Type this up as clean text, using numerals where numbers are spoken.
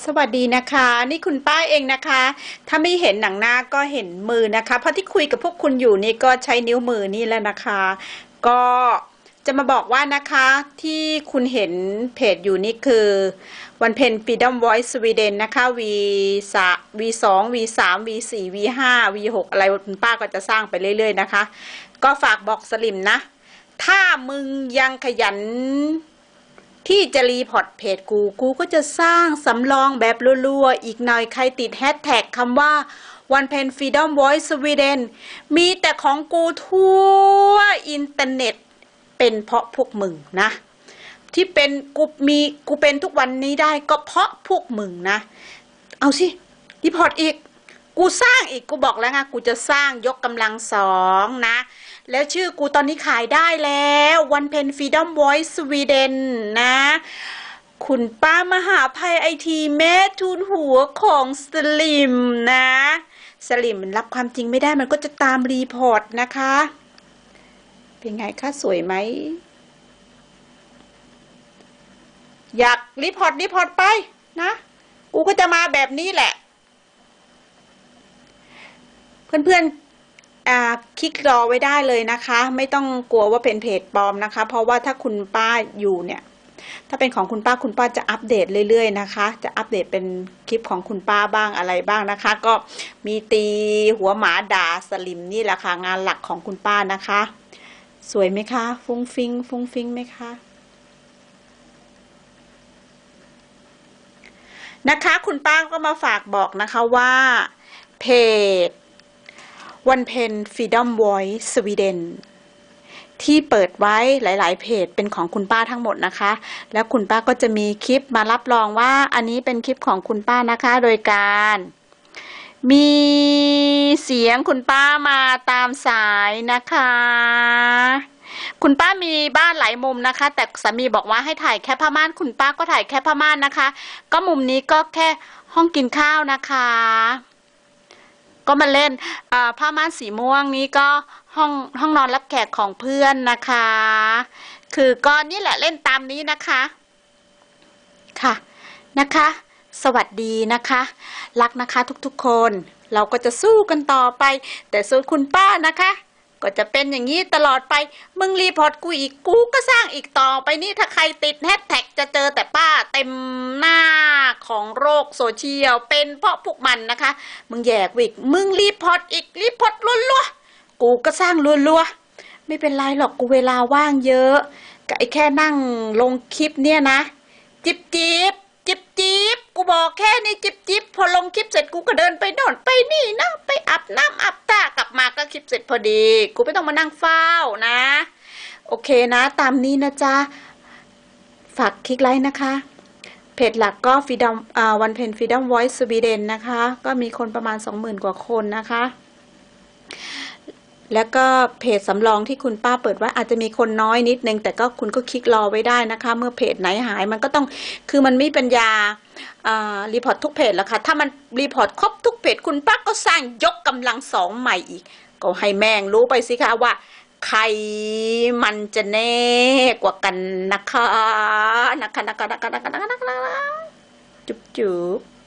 สวัสดีนะคะนี่คุณป้าเองนะคะถ้าไม่เห็นหนังหน้าก็เห็นมือนะคะเพราะที่คุยกับพวกคุณอยู่นี่ก็ใช้นิ้วมือนี่แหละนะคะก็จะมาบอกว่านะคะที่คุณเห็นเพจอยู่นี่คือวันเพ็ญ Freedom Voice Sweden นะคะ V2 V3 V4 V5 V6 อะไรคุณป้าก็จะสร้างไปเรื่อยๆนะคะก็ฝากบอกสลิมนะถ้ามึงยังขยันที่จะรีพอร์ตเพจกูก็จะสร้างสำรองแบบรัวๆอีกหน่อยใครติดแฮชแท็กคำว่าวันเพ็ญ Freedom Voice Sweden มีแต่ของกูทั่วอินเทอร์เน็ตเป็นเพราะพวกมึงนะที่เป็นกูเป็นทุกวันนี้ได้ก็เพราะพวกมึงนะเอาสิรีพอร์ตอีกกูสร้างอีกกูบอกแล้วไงกูจะสร้างยกกำลังสองนะแล้วชื่อกูตอนนี้ขายได้แล้ววันเพ็ญ Freedom Voice Sweden นะคุณป้ามหาภัยไอทีแม่ทุนหัวของสลิมนะสลิมมันรับความจริงไม่ได้มันก็จะตามรีพอร์ตนะคะเป็นไงคะสวยไหมอยากรีพอร์ตไปนะกูก็จะมาแบบนี้แหละเพื่อนๆคลิกรอไว้ได้เลยนะคะไม่ต้องกลัวว่าเป็นเพจปลอมนะคะเพราะว่าถ้าคุณป้าอยู่เนี่ยถ้าเป็นของคุณป้าจะอัปเดตเรื่อยๆนะคะจะอัปเดตเป็นคลิปของคุณป้าบ้างอะไรบ้างนะคะก็มีตีหัวหมาด่าสลิมนี่แหละค่ะงานหลักของคุณป้านะคะสวยไหมคะฟุ้งฟิ้งไหมคะนะคะคุณป้าก็มาฝากบอกนะคะว่าเพจวันเพ็ญ Freedom Voice Sweden ที่เปิดไว้หลายๆเพจเป็นของคุณป้าทั้งหมดนะคะแล้วคุณป้าก็จะมีคลิปมารับรองว่าอันนี้เป็นคลิปของคุณป้านะคะโดยการมีเสียงคุณป้ามาตามสายนะคะคุณป้ามีบ้านหลายมุมนะคะแต่สามีบอกว่าให้ถ่ายแค่ผ้าม่านคุณป้าก็ถ่ายแค่ผ้าม่านนะคะก็มุมนี้ก็แค่ห้องกินข้าวนะคะก็มาเล่นผ้าม่านสีม่วงนี้ก็ห้องนอนรับแขกของเพื่อนนะคะคือก็นี่แหละเล่นตามนี้นะคะค่ะนะคะสวัสดีนะคะรักนะคะทุกๆคนเราก็จะสู้กันต่อไปแต่ส่วนคุณป้านะคะก็จะเป็นอย่างนี้ตลอดไปมึงรีพอร์ตกูอีกกูก็สร้างอีกต่อไปนี่ถ้าใครติดแฮชแท็กจะเจอแต่ป้าเต็มหน้าของโลกโซเชียลเป็นเพราะพวกมันนะคะมึงแยกวิกมึงรีพอร์ตอีกรีพอร์ตรัวๆกูก็สร้างรัวๆไม่เป็นไรหรอกกูเวลาว่างเยอะก็ไอ้แค่นั่งลงคลิปเนี่ยนะจิบกูบอกแค่นี้จิบพอลงคลิปเสร็จกูก็เดินไปโน่นไปนี่นะไปอาบน้ำอาบตากลับมาก็คลิปเสร็จพอดีกูไม่ต้องมานั่งเฝ้านะโอเคนะตามนี้นะจ๊ะฝากคลิกไลค์นะคะเพจหลักก็Freedomวันเพ็ญ Freedom Voice Sweden นะคะก็มีคนประมาณ 20,000 กว่าคนนะคะแล้วก็เพจสำรองที่คุณป้าเปิดไว้อาจจะมีคนน้อยนิดนึงแต่ก็คุณก็คลิกรอไว้ได้นะคะเมื่อเพจไหนหายมันก็ต้องคือมันไม่ปัญญารีพอร์ตทุกเพจแล้วค่ะถ้ามันรีพอร์ตครบทุกเพจคุณป้าก็สร้างยกกำลังสองใหม่อีกก็ให้แม่งรู้ไปสิคะว่าใครมันจะแน่กว่ากันนะคะจุ๊บ